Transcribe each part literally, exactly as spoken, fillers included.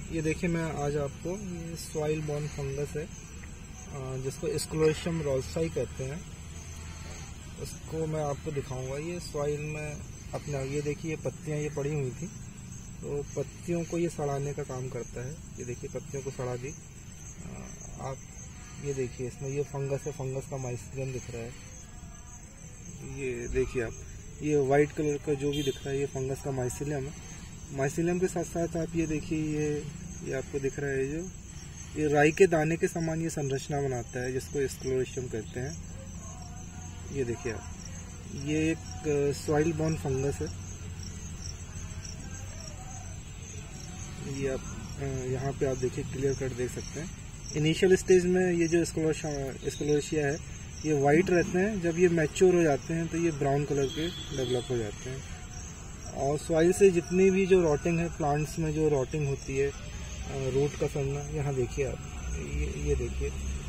ये देखिए, मैं आज आपको ये सॉइल बॉर्न फंगस है जिसको स्क्लेरोशियम रोल्साई कहते हैं, उसको मैं आपको दिखाऊंगा। ये सॉइल में अपना, ये देखिए, ये पत्तियां ये पड़ी हुई थी, तो पत्तियों को ये सड़ाने का काम करता है। ये देखिए, पत्तियों को सड़ा दी। आप ये देखिए, इसमें ये फंगस है, फंगस का माइसीलियम दिख रहा है। ये देखिए आप, ये वाइट कलर का जो भी दिख रहा है ये फंगस का माइसीलियम है। माइसीलियम के साथ साथ आप ये देखिए, ये ये आपको दिख रहा है, जो ये राई के दाने के समान ये संरचना बनाता है, जिसको स्क्लेरोशियम कहते हैं। ये देखिए आप, ये एक सॉइल बॉर्न फंगस है। ये आप यहाँ पे आप देखिए, क्लियर कट देख सकते हैं। इनिशियल स्टेज में ये जो स्क्लेरोशिया है ये वाइट रहते हैं, जब ये मैच्योर हो जाते हैं तो ये ब्राउन कलर के डेवलप हो जाते हैं। और सॉइल से जितनी भी जो रॉटिंग है, प्लांट्स में जो रॉटिंग होती है, रूट का सड़ना, यहाँ देखिए आप, ये ये देखिए,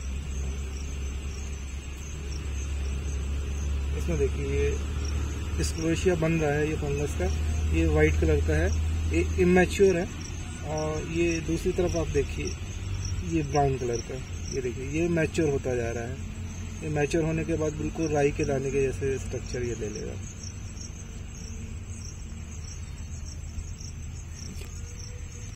इसमें देखिए ये स्क्लेरोशिया बन रहा है, ये फंगस का, ये वाइट कलर का है, ये इमैच्योर है। और ये दूसरी तरफ आप देखिए, ये ब्राउन कलर का, ये देखिए, ये मैच्योर होता जा रहा है। ये मैच्योर होने के बाद बिल्कुल राई के दाने के जैसे स्ट्रक्चर ये ले लेगा।